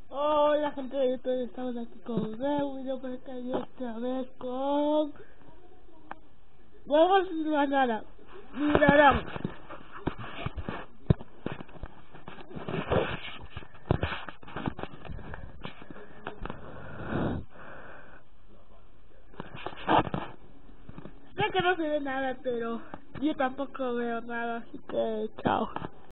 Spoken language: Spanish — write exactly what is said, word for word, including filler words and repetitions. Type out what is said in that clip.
Hola gente de YouTube, estamos aquí con un nuevo video para que yo esta vez con huevos y banana. Mirarán. Sé que no se ve nada, pero yo tampoco veo nada, así que chao.